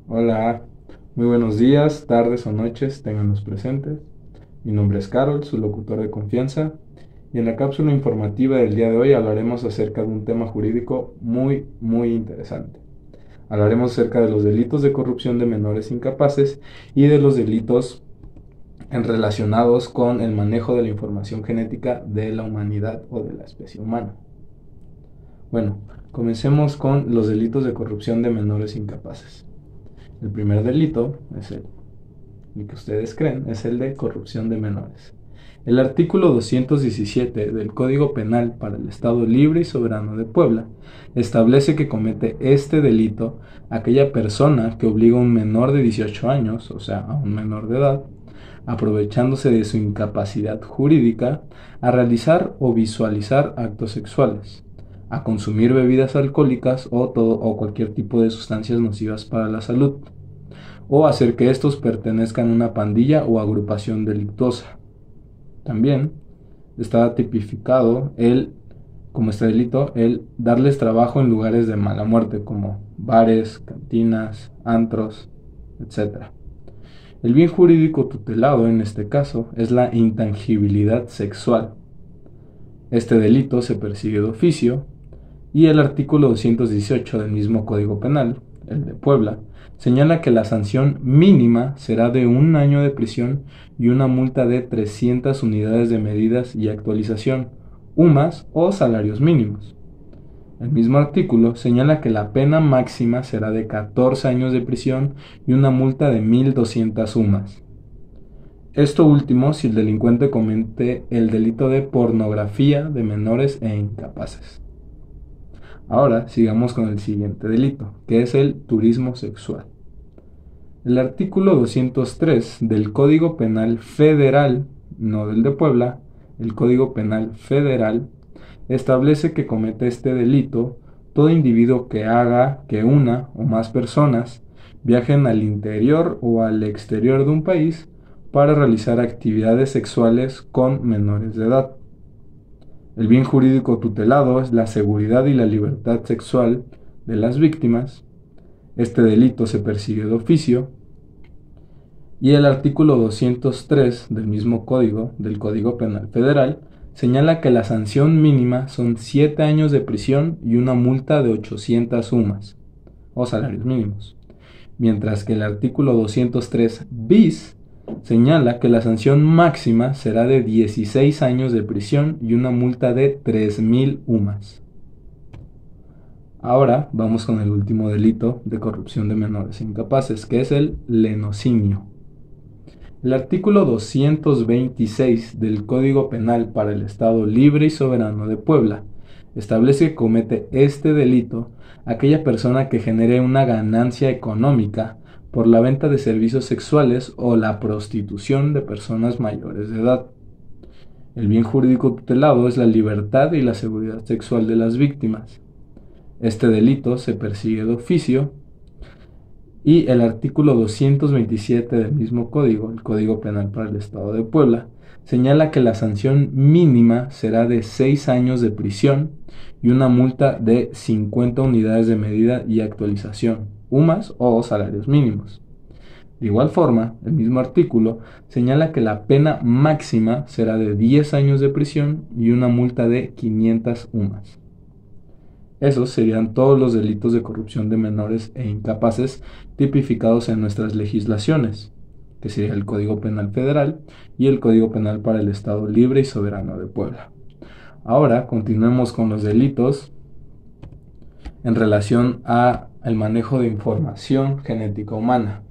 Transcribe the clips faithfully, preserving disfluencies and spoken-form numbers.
Hola, muy buenos días, tardes o noches, ténganlos presentes. Mi nombre es Carol, su locutor de confianza, y en la cápsula informativa del día de hoy hablaremos acerca de un tema jurídico muy, muy interesante. Hablaremos acerca de los delitos de corrupción de menores incapaces y de los delitos en relacionados con el manejo de la información genética de la humanidad o de la especie humana. Bueno, comencemos con los delitos de corrupción de menores incapaces. El primer delito es el, el que ustedes creen, es el de corrupción de menores. El artículo doscientos diecisiete del Código Penal para el Estado Libre y Soberano de Puebla establece que comete este delito aquella persona que obliga a un menor de dieciocho años, o sea, a un menor de edad, aprovechándose de su incapacidad jurídica, a realizar o visualizar actos sexuales, a consumir bebidas alcohólicas o, todo, o cualquier tipo de sustancias nocivas para la salud, o hacer que estos pertenezcan a una pandilla o agrupación delictuosa. También está tipificado el, como este delito, el darles trabajo en lugares de mala muerte, como bares, cantinas, antros, etcétera. El bien jurídico tutelado en este caso es la intangibilidad sexual. Este delito se persigue de oficio y el artículo doscientos dieciocho del mismo Código Penal, el de Puebla, señala que la sanción mínima será de un año de prisión y una multa de trescientas unidades de medidas y actualización, U M A S o salarios mínimos. El mismo artículo señala que la pena máxima será de catorce años de prisión y una multa de mil doscientas U M A S. Esto último si el delincuente comete el delito de pornografía de menores e incapaces. Ahora sigamos con el siguiente delito, que es el turismo sexual. El artículo doscientos tres del Código Penal Federal, no del de Puebla, el Código Penal Federal, establece que comete este delito todo individuo que haga que una o más personas viajen al interior o al exterior de un país para realizar actividades sexuales con menores de edad. El bien jurídico tutelado es la seguridad y la libertad sexual de las víctimas. Este delito se persigue de oficio. Y el artículo doscientos tres del mismo código, del Código Penal Federal, señala que la sanción mínima son siete años de prisión y una multa de ochocientas U M A S, o salarios mínimos. Mientras que el artículo doscientos tres bis señala que la sanción máxima será de dieciséis años de prisión y una multa de tres mil U M A S. Ahora vamos con el último delito de corrupción de menores incapaces, que es el lenocinio. El artículo doscientos veintiséis del Código Penal para el Estado Libre y Soberano de Puebla establece que comete este delito aquella persona que genere una ganancia económica por la venta de servicios sexuales o la prostitución de personas mayores de edad. El bien jurídico tutelado es la libertad y la seguridad sexual de las víctimas. Este delito se persigue de oficio y el artículo doscientos veintisiete del mismo código, el Código Penal para el Estado de Puebla, señala que la sanción mínima será de seis años de prisión y una multa de cincuenta unidades de medida y actualización, U M A S o salarios mínimos. De igual forma, el mismo artículo señala que la pena máxima será de diez años de prisión y una multa de quinientas U M A S. Esos serían todos los delitos de corrupción de menores e incapaces tipificados en nuestras legislaciones, que sería el Código Penal Federal y el Código Penal para el Estado Libre y Soberano de Puebla. Ahora continuemos con los delitos en relación a el manejo de información genética humana.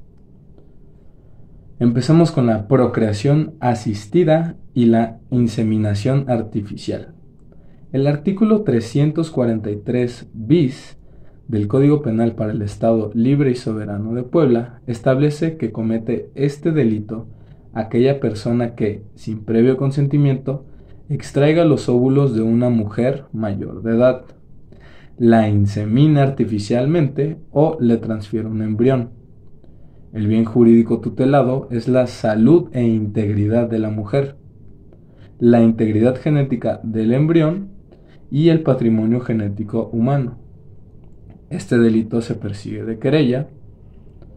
Empezamos con la procreación asistida y la inseminación artificial. El artículo trescientos cuarenta y tres bis del Código Penal para el Estado Libre y Soberano de Puebla establece que comete este delito aquella persona que, sin previo consentimiento, extraiga los óvulos de una mujer mayor de edad, la insemina artificialmente o le transfiera un embrión. El bien jurídico tutelado es la salud e integridad de la mujer, la integridad genética del embrión y el patrimonio genético humano. Este delito se persigue de querella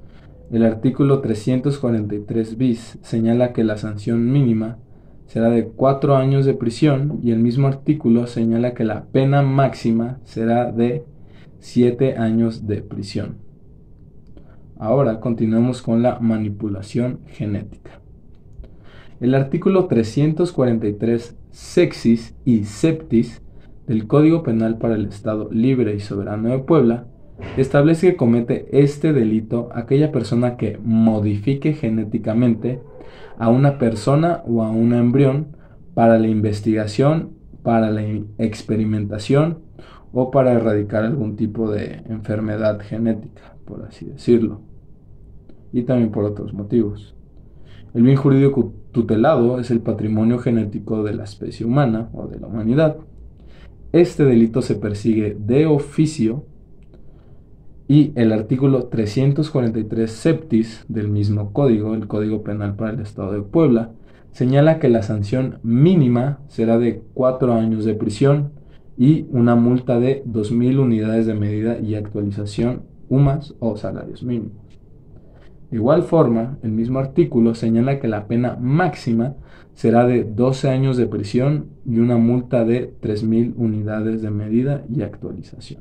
El artículo trescientos cuarenta y tres bis señala que la sanción mínima será de cuatro años de prisión y el mismo artículo señala que la pena máxima será de siete años de prisión. Ahora continuemos con la manipulación genética. El artículo trescientos cuarenta y tres sexis y septis del Código Penal para el Estado Libre y Soberano de Puebla establece que comete este delito aquella persona que modifique genéticamente a una persona o a un embrión para la investigación, para la experimentación o para erradicar algún tipo de enfermedad genética, por así decirlo, y también por otros motivos. El bien jurídico tutelado es el patrimonio genético de la especie humana o de la humanidad. Este delito se persigue de oficio y el artículo trescientos cuarenta y tres septis del mismo código, el Código Penal para el Estado de Puebla, señala que la sanción mínima será de cuatro años de prisión y una multa de dos mil unidades de medida y actualización U M A S o salarios mínimos. De igual forma, el mismo artículo señala que la pena máxima será de doce años de prisión y una multa de tres mil unidades de medida y actualización.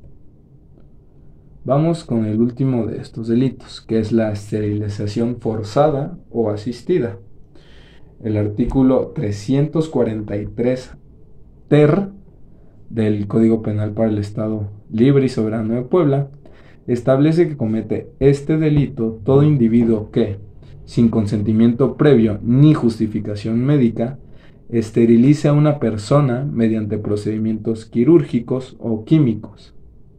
Vamos con el último de estos delitos, que es la esterilización forzada o asistida. El artículo trescientos cuarenta y tres ter del Código Penal para el Estado Libre y Soberano de Puebla establece que comete este delito todo individuo que, sin consentimiento previo ni justificación médica, esterilice a una persona mediante procedimientos quirúrgicos o químicos,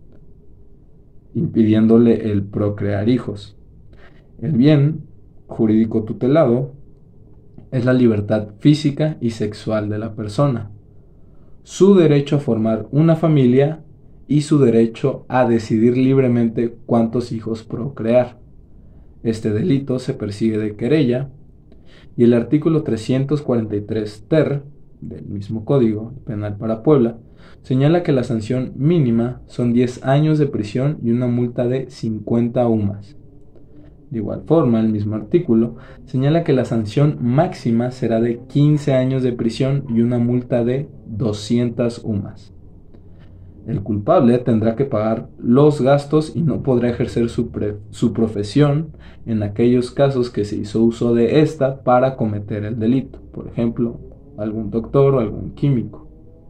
impidiéndole el procrear hijos. El bien jurídico tutelado es la libertad física y sexual de la persona, su derecho a formar una familia y su derecho a decidir libremente cuántos hijos procrear. Este delito se persigue de querella y el artículo trescientos cuarenta y tres ter del mismo Código Penal para Puebla señala que la sanción mínima son diez años de prisión y una multa de cincuenta U M A S. De igual forma, el mismo artículo señala que la sanción máxima será de quince años de prisión y una multa de doscientas U M A S. El culpable tendrá que pagar los gastos y no podrá ejercer su, pre- su profesión en aquellos casos que se hizo uso de esta para cometer el delito, por ejemplo, algún doctor o algún químico.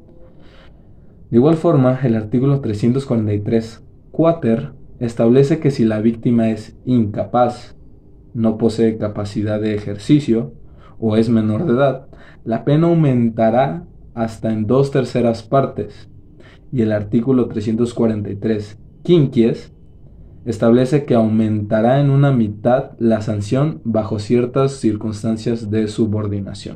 De igual forma, el artículo trescientos cuarenta y tres cuater establece que si la víctima es incapaz, no posee capacidad de ejercicio o es menor de edad, la pena aumentará hasta en dos terceras partes. Y el artículo trescientos cuarenta y tres quinquies establece que aumentará en una mitad la sanción bajo ciertas circunstancias de subordinación.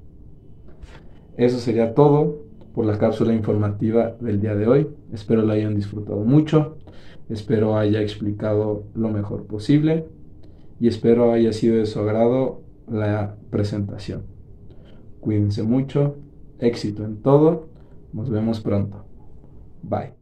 Eso sería todo por la cápsula informativa del día de hoy. Espero la hayan disfrutado mucho, espero haya explicado lo mejor posible y espero haya sido de su agrado la presentación. Cuídense mucho, éxito en todo, nos vemos pronto. Bye.